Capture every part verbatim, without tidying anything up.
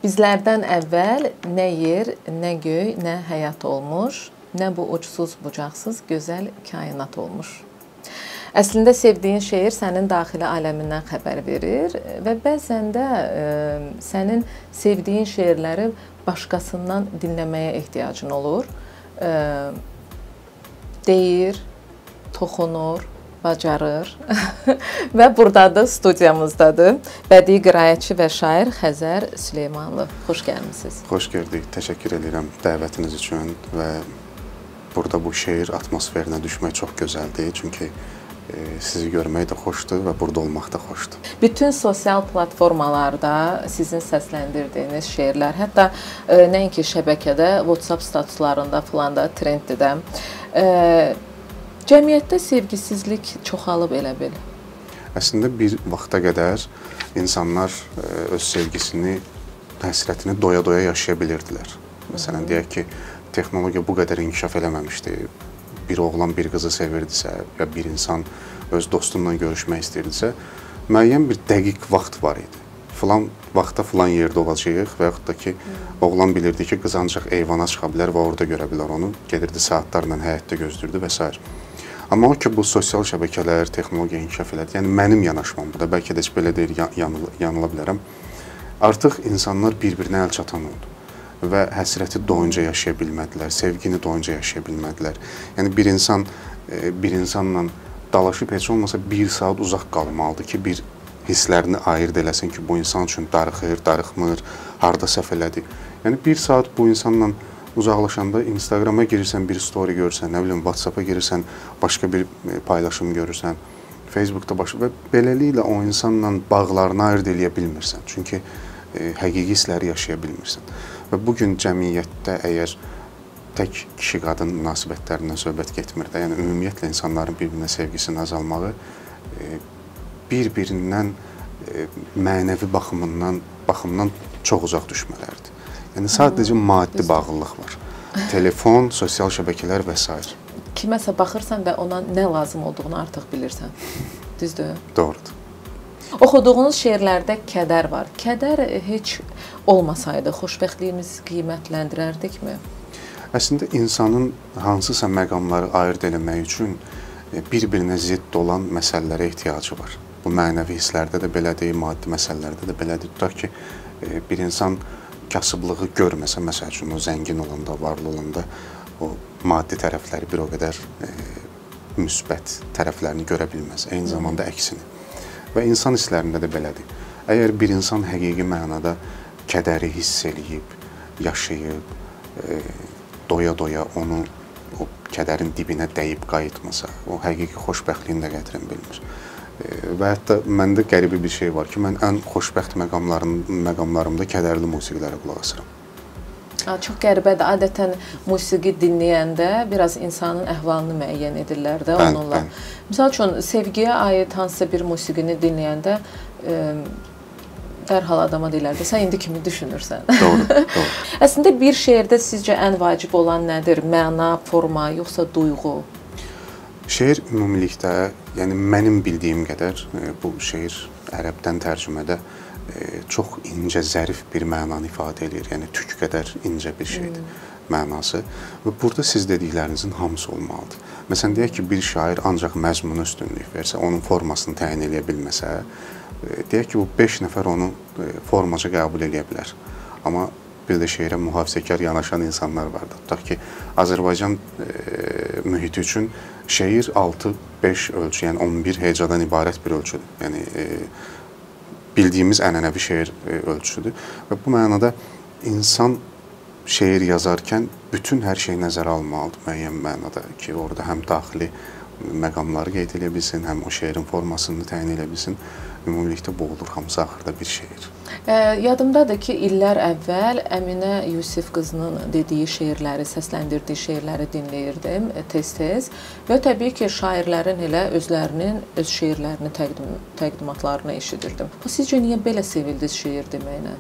Bizlərdən əvvəl nə yer, nə göy, nə həyat olmuş, nə bu uçsuz bucaqsız gözəl kainat olmuş. Əslində sevdiyin şeir sənin daxili aləmindən xəbər verir və bəzən də e, sənin sevdiyin şeirləri başqasından dinləməyə ehtiyacın olur. E, deyir, toxunur, bacarır və buradadır, studiyamızdadır. Bədii qiraətçi və şair Xəzər Süleymanlı. Xoş gəlmisiniz. Xoş gördük. Təşəkkür edirəm dəvətiniz üçün və burada bu şeir atmosferinə düşmək çox gözəldir. Çünki e, sizi görmək də xoşdur və burada olmaq da xoşdur. Bütün sosial platformalarda sizin səsləndirdiyiniz şeirlər, hətta e, nəinki şəbəkədə, WhatsApp statuslarında filan da trenddir də. E, Cəmiyyətdə sevgisizlik çoxalıb elə bil. Əslində bir vaxta qədər insanlar öz sevgisini, həsrətini doya-doya yaşaya bilirdilər. Məsələn, deyək ki, texnologiya bu qədər inkişaf eləməmişdi. Bir oğlan bir qızı sevirdisə, ya bir insan öz dostunla görüşmək istəyirdisə, müəyyən bir dəqiq vaxt var idi. Filan vaxtda filan yerdə olacağıq və yaxud da ki, oğlan bilirdi ki, qız ancaq eyvana çıxa bilər və orada görə bilər onu. Gedirdi saatlarla həyətdə gözlürdü və s. Amma o ki, bu sosial şəbəkələr, texnologiya inkişaf elədi. Yəni, mənim yanaşmam bu da, bəlkə də heç belə deyil, yanıla, yanıla bilərəm. Artıq insanlar bir-birinə əl çatan oldu və həsrəti doyunca yaşaya bilmədilər, sevgini doyunca yaşaya bilmədilər. Yəni, bir insan bir insanla dalaşıb heç olmasa bir saat uzaq qalmalıdır ki, bir hisslərini ayırt eləsin ki, bu insan üçün darıxır, darıxmır, harada səhv elədi. Yəni, bir saat bu insanla uzaqlaşanda Instagrama girirsən, bir story görürsən, nə bilim, WhatsApp-a girirsən, başqa bir paylaşım görürsən, Facebookda başqa və beləliklə o insanla bağlarını ayırt eləyə bilmirsən. Çünki e, həqiqi hissləri yaşaya bilmirsən. Və bugün cəmiyyətdə əgər tək kişi-qadın münasibətlərindən söhbət getmir də, yəni ümumiyyətlə insanların bir-birinə sevgisinin azalmağı e, bir-birindən e, mənəvi baxımından, baxımdan çox uzaq düşmələrdir. Yəni, sadəcə maddi bağlılıq var. Telefon, sosial şəbəkələr və s. Kiməsə baxırsan və ona nə lazım olduğunu artıq bilirsən. Düzdür? Doğrudur. Oxuduğunuz şeirlərdə kədər var. Kədər heç olmasaydı, xoşbəxtliyimizi qiymətləndirərdikmi? Əslində, insanın hansısa məqamları ayırt eləmək üçün bir-birinə zidd olan məsələlərə ehtiyacı var. Bu, mənəvi hisslərdə də belədir, maddi məsələlərdə də belədir. Tutaq ki, bir insan kasıblığı görməsə, məsəl üçün, o zəngin olanda, varlı olanda o maddi tərəfləri bir o qədər e, müsbət tərəflərini görə bilməz. Eyni zamanda əksini. Və insan hisslərində də belədir. Əgər bir insan həqiqi mənada kədəri hiss eləyib, yaşayıb, e, doya-doya onu o kədərin dibinə dəyib qayıtmasa, o həqiqi xoşbəxtliyin də qədrini bilmir. Və hətta məndə qəribə bir şey var ki, mən ən xoşbəxt məqamlarımda kədərli musiqilərə qulaq asıram. Çox qəribədir. Adətən musiqi dinləyəndə biraz insanın əhvalını müəyyən edirlər də onunla. Misal üçün, sevgiyə aid hansısa bir musiqini dinləyəndə e, dərhal adama deyirlər ki, sən indi kimi düşünürsən. Doğru, doğru. Əslində bir şeirdə sizcə ən vacib olan nədir? Məna, forma, yoxsa duyğu? Şeir ümumilikdə, yəni mənim bildiyim qədər bu şeir ərəbdən tərcümədə çox incə, zərif bir mənanı ifadə edir. Yəni tük qədər incə bir şeydir hmm. mənası. Və burada siz dediklərinizin hamısı olmalıdır. Məsələn, deyək ki, bir şair ancaq məzmuna üstünlük versə, onun formasını təyin eləyə bilməsə, deyək ki, bu beş nəfər onu formaca qəbul eləyə bilər. Amma bir də şeirə mühafizəkar yanaşan insanlar vardır. Tutaq ki, Azərbaycan e, mühiti üçün şeir altı beş ölçü, yəni on bir hecadan ibarət bir ölçüdür. Yəni, e, bildiyimiz ənənəvi şeir e, ölçüdür. Və bu mənada insan şeir yazarkən bütün hər şey nəzərə almalıdır müəyyən mənada ki, orada həm daxili məqamları qeyd edə bilsin, həm o şeirin formasını təyin edə bilsin. Ümumilikdə bu olur, hamısı axırda bir şeir. E, yadımdadır ki, illər əvvəl Əminə Yusif qızının dediyi şeirləri, səsləndirdiyi şeirləri dinləyirdim tez-tez və təbii ki, şairlərin elə özlərinin, öz şeirlərini təqdim, təqdimatlarını eşidirdim. Sizcə niyə belə sevildiniz şeir deməklə?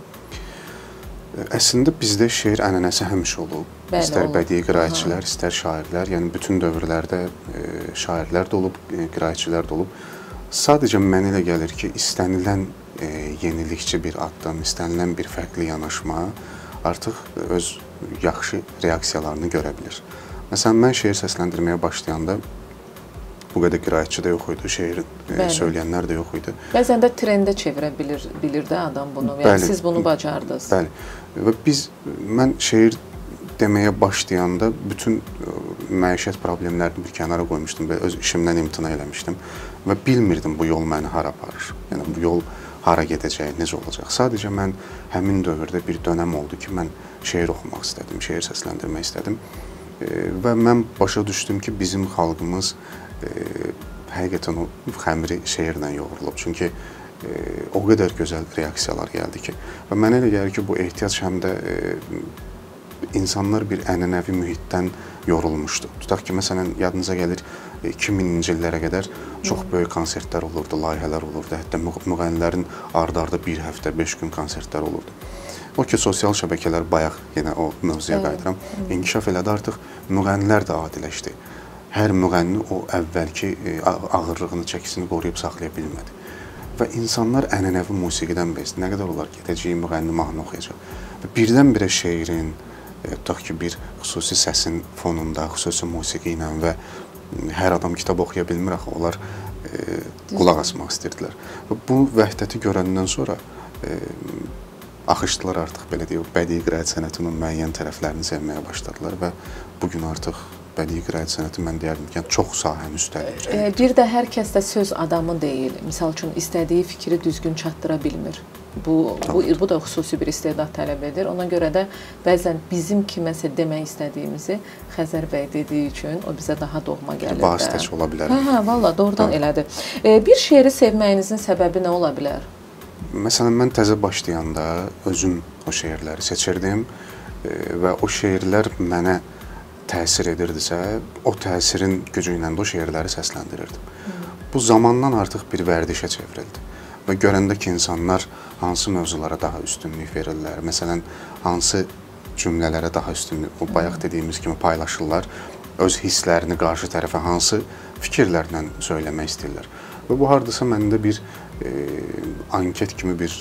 Əslində bizdə şeir ənənəsi həmişə olub. Bəli, istər olub. Bədii qiraətçilər, istər şairlər, yəni bütün dövrlərdə e, şairlər də olub, e, qiraətçilər də olub. Sadəcə mənə elə gəlir ki, istənilən e, yenilikçi bir addım, istənilən bir fərqli yanaşma artıq öz yaxşı reaksiyalarını görə bilir. Məsələn, mən şeir səsləndirməyə başlayanda bu qədər qiraətçi də yox idi, şeir e, söyləyənlər də yox idi. Bəzən də trendə çevirə bilir, bilir də adam bunu. Yəni bəli, siz bunu bacardınız. Bəli. Və biz, mən şeir deməyə başlayanda bütün məişət problemlərini bir kənara qoymuşdum və öz işimdən imtina eləmişdim və bilmirdim bu yol məni hara aparır. Yəni bu yol hara gedəcək, necə olacaq. Sadəcə mən həmin dövrdə bir dönəm oldu ki, mən şeir oxumaq istədim, şeir səsləndirmək istədim və mən başa düşdüm ki, bizim xalqımız həqiqətən o xəmiri şeirlə yoğrulub. Çünki o qədər gözəl reaksiyalar gəldi ki, və mənə elə gəlir ki, bu ehtiyac həm də insanlar bir ənənəvi mühitdən yorulmuşdu. Tutaq ki, məsələn, yadınıza gəlir, iki minci illərə qədər çox böyük konsertlər olurdu, layihələr olurdu. Hətta müğənnilərin ard-arda bir həftə, beş gün konsertlər olurdu. O ki, sosial şəbəkələr bayaq, yenə o mövzuya qayıdıram, inkişaf elədi, artıq müğənnilər də adiləşdi. Hər müğənni o əvvəlki ağırlığını, çəkisini qoruyub saxlaya bilmədi. Və insanlar ənənəvi musiqidən bezdi. Nə qədər olar gedəcək, müğənni mahnı oxuyacaq. Və birdən-birə şeirin, tutaq ki, bir xüsusi səsin fonunda, xüsusi musiqi ilə və hər adam kitab oxuya bilmir axı, onlar e, qulaq asmaq istəyirdilər. Və bu vəhdəti görəndən sonra e, axışdılar artıq, belə deyək, bədii qiraət sənətinin müəyyən tərəflərini sevməyə başladılar və bugün artıq bədii qiraət sənəti mən deyərdim ki, çox sahəni üstədir. E, bir də hər kəs də söz adamı deyil. Misal üçün, istədiyi fikri düzgün çatdıra bilmir. Bu, bu, bu da xüsusi bir istedad tələb edir. Ona görə də bəzən bizim kiməsə demək istədiyimizi Xəzər bəy dediyi üçün o bizə daha doğma gəlir. Vasitəçi ola bilər. Hə, hə, valla doğrudan hə. Elədir. E, bir şeiri sevməyinizin səbəbi nə ola bilər? Məsələn, mən təzə başlayanda özüm o şeirləri seçirdim e, və o şeirlər mənə təsir edirdisə, o təsirin gücü ilə də o şeirləri səsləndirirdim. Hmm. Bu zamandan artıq bir vərdişə çevrildi. Və görəndə ki, insanlar hansı mövzulara daha üstünlük verirlər, məsələn, hansı cümlələrə daha üstünlük, o bayaq dediyimiz kimi paylaşırlar, öz hisslərini qarşı tərəfə hansı fikirlərlə söyləmək istəyirlər. Və bu hardasa məndə bir e, anket kimi bir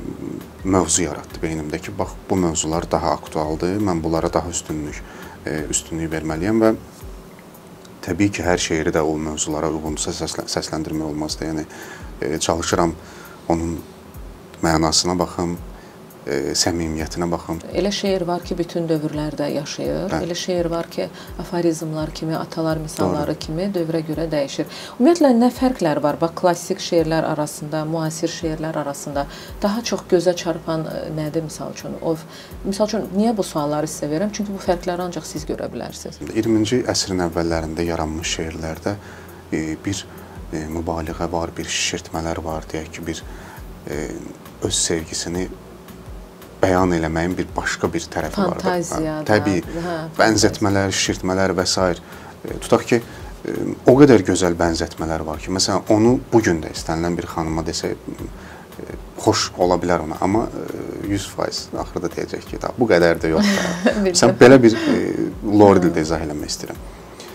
mövzu yaratdı beynimdə ki, bax, bu mövzular daha aktualdır, mən bunlara daha üstünlük, e, üstünlük verməliyəm və təbii ki, hər şeiri də o mövzulara uyğunsa səsləndirmək olmazdı. Yəni, e, çalışıram onun mənasına baxım, e, səmimiyyətinə baxım. Elə şeir var ki, bütün dövrlərdə yaşayır. Hə. Elə şeir var ki, aforizmlar kimi, atalar misalları Doğru. kimi dövrə görə dəyişir. Ümumiyyətlə, nə fərqlər var? Bax, klassik şeirlər arasında, müasir şeirlər arasında daha çox gözə çarpan nədir, misal üçün? O, misal üçün, niyə bu sualları sizə verirəm? Çünki bu fərqləri ancaq siz görə bilərsiniz. iyirminci əsrin əvvəllərində yaranmış şeirlərdə e, bir e, mübaliğə var, bir şişirtmələr var, deyək ki, bir e, öz sevgisini bəyan eləməyin bir başqa bir tərəfi var. Fantaziya. Təbii, hə, bənzətmələr, şişirtmələr və s. E, tutaq ki, e, o qədər gözəl bənzətmələr var ki, məsələn, onu bugün də istənilən bir xanıma desə, e, xoş ola bilər ona, amma e, yüz faiz axırda deyəcək ki, bu qədər də yox da. Məsələn, belə bir e, lor dildə izah eləmək istəyirəm.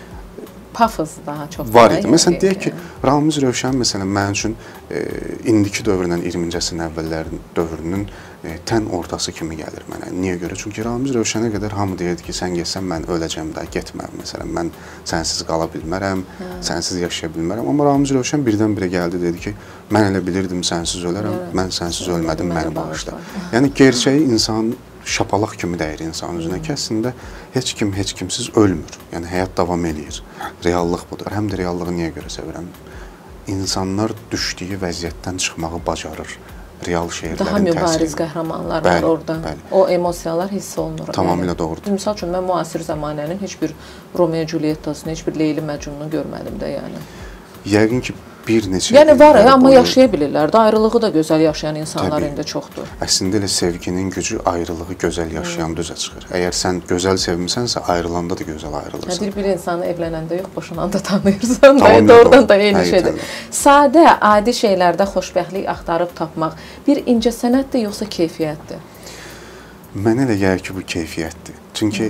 Pafız daha çox var idi. Məsələn, deyək ki, Ramiz Rövşən, məsələn, mənim üçün e, indiki dövrlə iyirminci əsrin əvvəllərin dövrünün e, tən ortası kimi gəlir mənə. Niyə görə? Çünki Ramiz Rövşənə qədər hamı deyirdi ki, sən getsən, mən öləcəm də, getmə. Məsələn, mən sənsiz qala bilmərəm, hə. sənsiz yaşaya bilmərəm. Amma Ramiz Rövşən birdən-birə gəldi, dedi ki, mən elə bilirdim sənsiz ölərəm, Hə. mən sənsiz ölmədim, məni bağışla. Yəni, gerçəyi insan şapalaq kimi dəyir insanın üzünə ki, əslində heç kim, heç kimsiz ölmür. Yəni, həyat davam eləyir. Reallıq budur. Həm də reallığı niyə görə sevirəm? İnsanlar düşdüyü vəziyyətdən çıxmağı bacarır. Real şeirlərin təsiri. Daha mübariz qəhrəmanlar bəli, var orada. Bəli. O emosiyalar hiss olunur. Tamamilə yəni. Doğrudur. Misal üçün, mən müasir zamanənin heç bir Romeo Julietta'sını, heç bir Leyli Məcnun'u görmədim də, yəni. Yəqin ki, bir neçə... Yəni var, amma yaşaya bilirlər də, ayrılığı da gözəl yaşayan insanlar indi çoxdur. Əslində elə sevginin gücü ayrılığı gözəl yaşayanda üzə çıxır. Əgər sən gözəl sevmisənsə, ayrılanda da gözəl ayrılırsan. Bir, bir insanı evlənəndə yox, boşananda tanıyırsan da, doğrudan da eyni şeydir. Sadə, adi şeylərdə xoşbəxtlik axtarıb tapmaq bir incə sənətdir, yoxsa keyfiyyətdir? Mənə elə gəlir ki, bu keyfiyyətdir. Çünki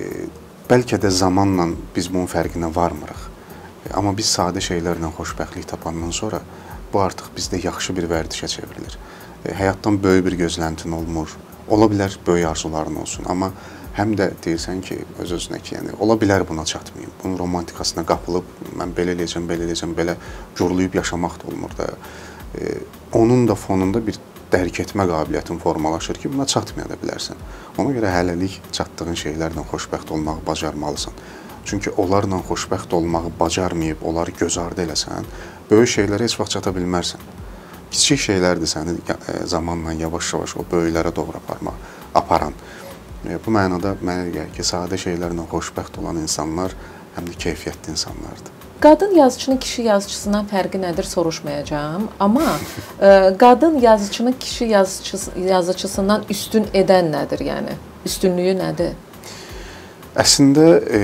bəlkə də zamanla biz bunun fərqinə varmırıq. Amma biz sadə şeylərlə xoşbəxtlik tapandan sonra bu artıq bizdə yaxşı bir vərdişə çevrilir. E, həyatdan böyük bir gözləntin olmur. Ola bilər böyük arzuların olsun, amma həm də deyirsən ki, öz-özünə ki, yəni ola bilər buna çatmayım. Bunun romantikasına qapılıb mən belə eləyəcəm, belə eləyəcəm, belə guruluyub yaşamaq da olmur da. E, onun da fonunda bir dərk etmə qabiliyyətin formalaşır ki, buna çatmaya da bilərsən. Ona görə hələlik çatdığın şeylərlə xoşbəxt olmağı bacarmalısan. Çünki onlarla xoşbəxt olmağı bacarmayıb, onları göz ardı eləsən, böyük şeylərə heç vaxt çata bilmərsən. Kiçik şeylərdir səni zamanla yavaş-yavaş o böyüklərə doğru aparmaq, aparan. Bu mənada mənə gəlir ki, sadə şeylərlə xoşbəxt olan insanlar həm də keyfiyyətli insanlardır. Qadın yazıçının kişi yazıçısından fərqi nədir soruşmayacağım. Amma e, qadın yazıçının kişi yazıçısı, yazıçısından üstün edən nədir yəni? Üstünlüyü nədir? Əslində e,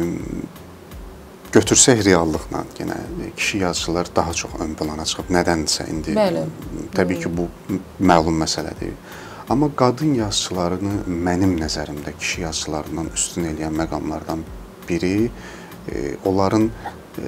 götürsək reallıqla yenə kişi yazıçılar daha çox ön plana çıxıb. Nədənsə indi Bəli. Təbii ki, bu məlum məsələdir. Amma qadın yazıçılarını mənim nəzərimdə kişi yazıçılarından üstün eləyən məqamlardan biri e, onların e,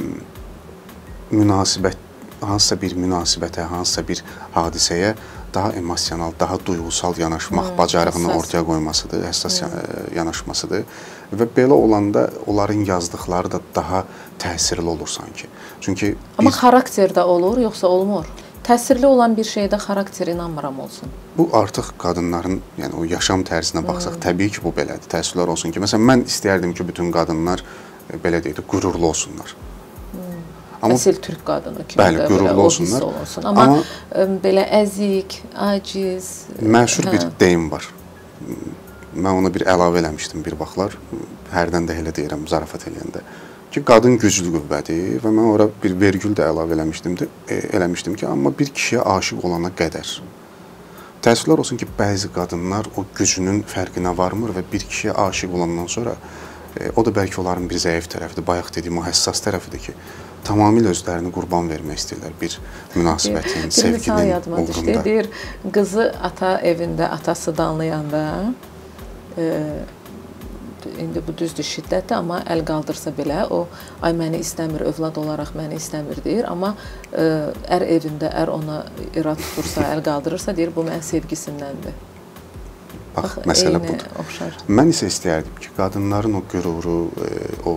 münasibət, hansısa bir münasibətə, hansısa bir hadisəyə daha emosional, daha duyğusal yanaşmaq hmm, bacarığını həssas. ortaya qoymasıdır, həssas hmm. yanaşmasıdır. Və belə olanda onların yazdıqları da daha təsirli olur sanki. Çünki Amma biz... xarakterdə olur, yoxsa olmur? Təsirli olan bir şeydə xarakter inanmıram olsun. Bu artıq qadınların, yəni o yaşam tərzinə baxsaq, hmm. təbii ki, bu belədir. Təəssüflər olsun ki, məsələn, mən istəyərdim ki, bütün qadınlar belə deyək də, qürurlu olsunlar. Hmm. Amma, Əsil türk qadını kimi bəli, də qürurlu belə olsunlar. o hiss olunsun. Amma, Amma belə əzik, aciz... Məşhur hə. bir deyim var. Mən ona bir əlavə eləmişdim bir vaxtlar. Hərdən də elə deyirəm, zarafat eləyəndə. Ki, qadın güclü qüvvədir və mən ora bir vergül də əlavə eləmişdim, də, e, eləmişdim ki, amma bir kişiyə aşiq olana qədər. Təəssüflər olsun ki, bəzi qadınlar o gücünün fərqinə varmır və bir kişiyə aşiq olandan sonra e, o da bəlkə onların bir zəif tərəfidir, bayaq dediyim o həssas tərəfidir ki, tamamilə özlərini qurban vermək istəyirlər bir münasibətin, bir, sevginin uğrunda. Düşdü. Deyir, qızı ata evində atası danlayanda e, indi bu düzdür, şiddətdir, amma əl qaldırsa belə o, ay məni istəmir, övlad olaraq məni istəmir deyir, amma ə, ər evində, ər ona irad tutursa, əl qaldırırsa deyir, bu mənim sevgisindəndir. Bax, Bax məsələ budur. Oxşar. Mən isə istəyərdim ki, qadınların o qüruru, e, o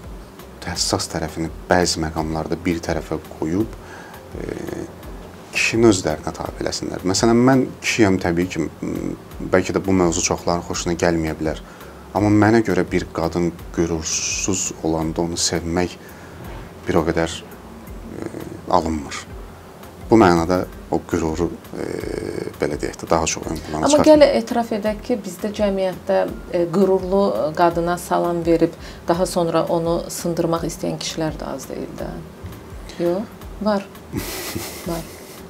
həssas tərəfini bəzi məqamlarda bir tərəfə qoyub, e, kişinin özlərinə tabi eləsinlər. Məsələn, mən kişiyəm təbii ki, bəlkə də bu mövzu çoxların xoşuna gəlməyə bilər. Amma mənə görə bir qadın qürursuz olanda onu sevmək bir o qədər e, alınmır. Bu mənada o qüruru e, belə deyək də daha çox ön plana çıxar. Amma gəl etiraf edək ki, bizdə cəmiyyətdə e, qürurlu qadına salam verib daha sonra onu sındırmaq istəyən kişilər də az deyil də. Yox, var. Var.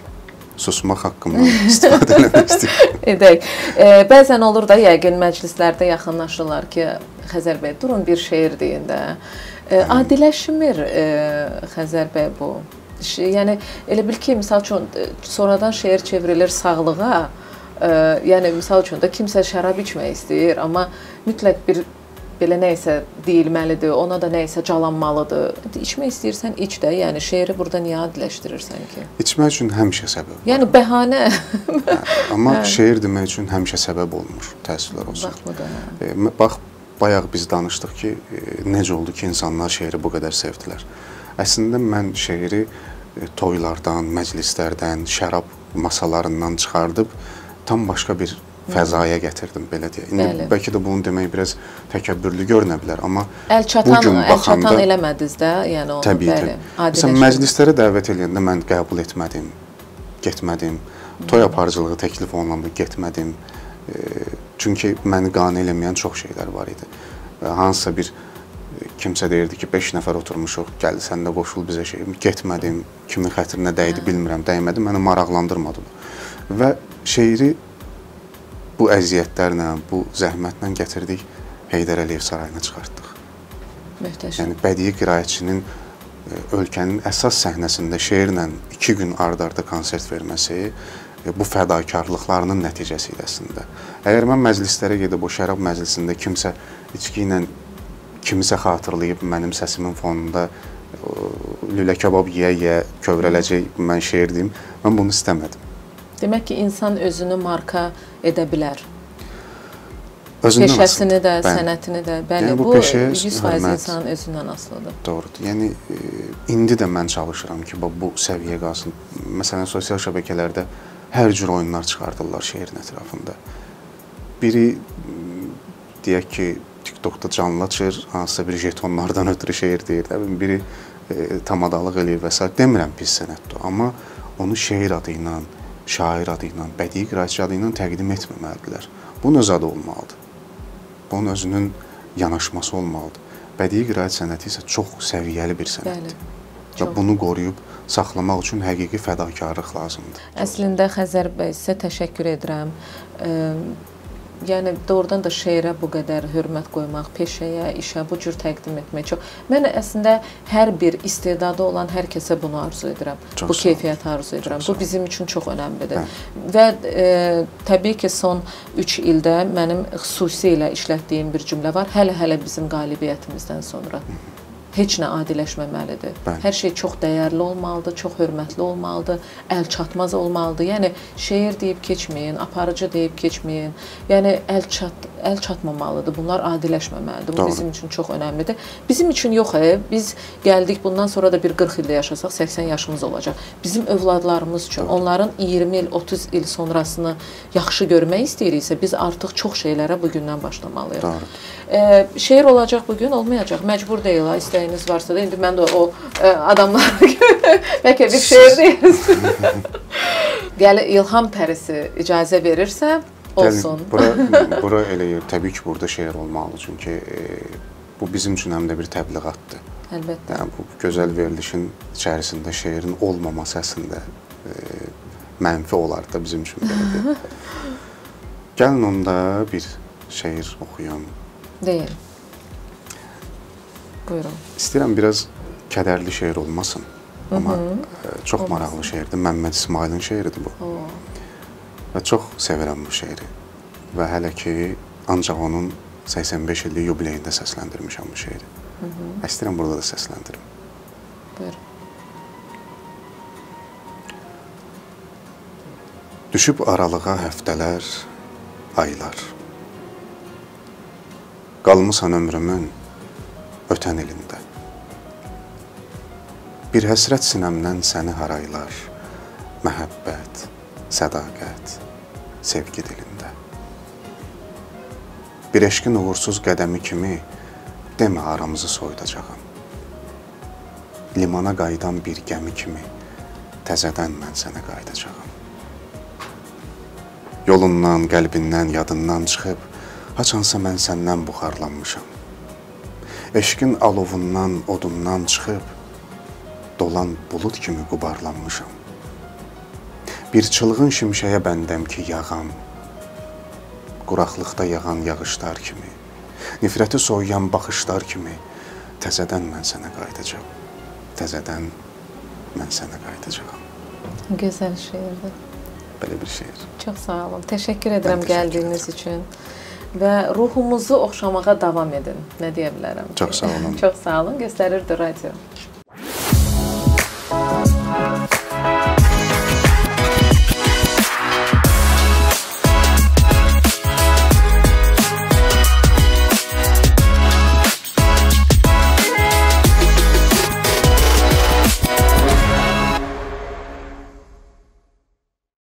Susmaq haqqımdan istifadə eləmək istəyirəm. Edək. E, bəzən olur da, yəqin məclislərdə yaxınlaşırlar ki, Xəzər bəy, durun bir şeir deyin də. E, adiləşmir e, Xəzər bəy bu. Şey, yəni, elə bil ki, misal üçün, sonradan şeir çevrilir sağlığa. E, yəni, misal üçün də kimsə şərab içmək istəyir, amma mütləq bir belə nəysə deyilməlidir, ona da nəysə calanmalıdır. İçmək istəyirsən, iç də. Yəni, şeiri burada niyə adiləşdirirsən ki? İçmək üçün həmişə səbəb var. Yəni, bəhanə. Hə, amma hə. şeir demək üçün həmişə səbəb olmur, təəssüflər olsun. Bax, bu da. E, bax, bayaq biz danışdıq ki, e, necə oldu ki, insanlar şeiri bu qədər sevdilər. Əslində, mən şeiri e, toylardan, məclislərdən, şərab masalarından çıxardıb tam başqa bir fəzaya gətirdim, belə deyək. İndi Bəli. bəlkə də bunu demək biraz təkəbbürlü görünə bilər, amma əl çatan, bu gün baxanda... Əl çatan eləmədiniz də, yəni onu, təbii, bəli, adiləşdir. Məsələn, məclislərə dəvət eləyəndə mən qəbul etmədim, getmədim. Toy aparıcılığı təklif olunanda getmədim. E, çünki məni qane eləməyən çox şeylər var idi. E, hansısa bir kimsə deyirdi ki, beş nəfər oturmuşuq, gəl sən də qoşul bizə şey. Getmədim, kimin xətrinə dəydi bilmirəm, dəymədi, məni maraqlandırmadı. Və şeiri bu əziyyətlərlə, bu zəhmətlə gətirdik, Heydər Əliyev sarayına çıxartdıq. Möhtəşəm. Yəni, bədii qiraətçinin ölkənin əsas səhnəsində şeirlə iki gün ard-arda konsert verməsi bu fədakarlıqlarının nəticəsi idi əslində. Əgər mən məclislərə gedib o şərab məclisində kimsə içki ilə kimisə xatırlayıb mənim səsimin fonunda lülə kabab yeyə-yeyə kövrələcək, mən şeir deyim. Mən bunu istəmədim. Demək ki, insan özünü marka edə bilər. Özündən Peşəsini də, Bəli. sənətini də. Bəli, yəni, bu, bu peşəyə yüz faiz hörmət insanın özündən asılıdır. Doğrudur. Yəni, indi də mən çalışıram ki, bu səviyyə qalsın. Məsələn, sosial şəbəkələrdə hər cür oyunlar çıxardırlar şeirin ətrafında. Biri, deyək ki, TikTokda canlı açır, hansısa bir jetonlardan ötürü şeir deyir. Biri e, tamadalıq eləyir və s. Demirəm pis sənətdir, amma onu şeir adı ilə, şair adı ilə, bədii qiraətçi adı ilə təqdim etməməlidirlər. Bunun öz adı olmalıdır. Bunun özünün yanaşması olmalıdır. Bədii qiraət sənəti isə çox səviyyəli bir sənətdir. Bəli, və bunu qoruyub saxlamaq üçün həqiqi fədakarlıq lazımdır. Əslində Xəzər bəy, sizə təşəkkür edirəm. E, Yəni doğrudan da şeirə bu qədər hörmət qoymaq, peşəyə, işə bu cür təqdim etmək çox. Mən əslində hər bir istedadı olan hər kəsə bunu arzu edirəm. Çox bu keyfiyyəti arzu edirəm. Çox bu bizim üçün çox önəmlidir. Hə. Və e, təbii ki, son üç ildə mənim xüsusilə işlətdiyim bir cümlə var. Hələ-hələ bizim qalibiyyətimizdən sonra. Hı -hı. Heç nə adiləşməməlidir. Bəli. Hər şey çox dəyərli olmalıdır, çox hörmətli olmalıdır, əl çatmaz olmalıdır. Yəni şeir deyib keçməyin, aparıcı deyib keçməyin. Yəni əl çat əl çatmamalıdır. Bunlar adiləşməməlidir. Bu Doğru. Bizim üçün çox önəmlidir. Bizim üçün yox, e, biz gəldik bundan sonra da bir qırx ildə yaşasaq səksən yaşımız olacaq. Bizim övladlarımız üçün, Doğru. onların iyirmi il, otuz il sonrasını yaxşı görmək istəyiriksə, biz artıq çox şeylərə bu gündən başlamalıyıq. E, şeir olacaq bu gün, olmayacaq. Məcbur deyil, istəyiniz varsa da. İndi mən də o e, adamlara bəlkə bir şeir deyiriz. Gəl İlham pərisi icazə verirsə, olsun. Gəlin, bura, bura elə, təbii ki, burada şeir olmalı. Çünki e, bu bizim üçün həm də bir təbliğatdır. Əlbəttə. Yəni, bu gözəl verilişin içərisində şeirin olmaması əslində e, mənfi olar da bizim üçün belədir. Gəlin onda bir şeir oxuyam. Deyin. Buyurun. İstəyirəm biraz kədərli şeir olmasın. Amma Hı -hı. e, çox Olmasın. maraqlı şeirdir. Məmməd İsmailin şeiridir bu. Oo. Və çox sevirəm bu şeiri. Və hələ ki, ancaq onun səksən beş illik yubileyində səsləndirmişəm bu şeiri. Hı -hı. İstəyirəm burada da səsləndirim. Buyurun. Düşüb aralığa həftələr, aylar. Qalmısan ömrümün ötən ilində. Bir həsrət sinəmdən səni haraylar, məhəbbət, sədaqət, sevgi dilində. Bir eşqin uğursuz qədəmi kimi demə aramızı soyudacağam. Limana qayıdan bir gəmi kimi təzədən mən sənə qayıdacağam. Yolundan, qəlbindən, yadından çıxıb, haçansa mən səndən buxarlanmışam. Eşqin alovundan, odundan çıxıb, dolan bulud kimi qubarlanmışam. Bir çılğın şimşəyə bəndəm ki, yağam, quraqlıqda yağan yağışlar kimi, nifrəti soyuyan baxışlar kimi, təzədən mən sənə qayıdacağam. Təzədən mən sənə qayıdacağam. Gözəl şeirdir. Belə bir şeir. Çox sağ olun. Təşəkkür edirəm gəldiyiniz üçün. Və ruhumuzu oxşamağa davam edin. Nə deyə bilərəm? Çox sağ olun. Çox sağ olun. Göstərirdi radio.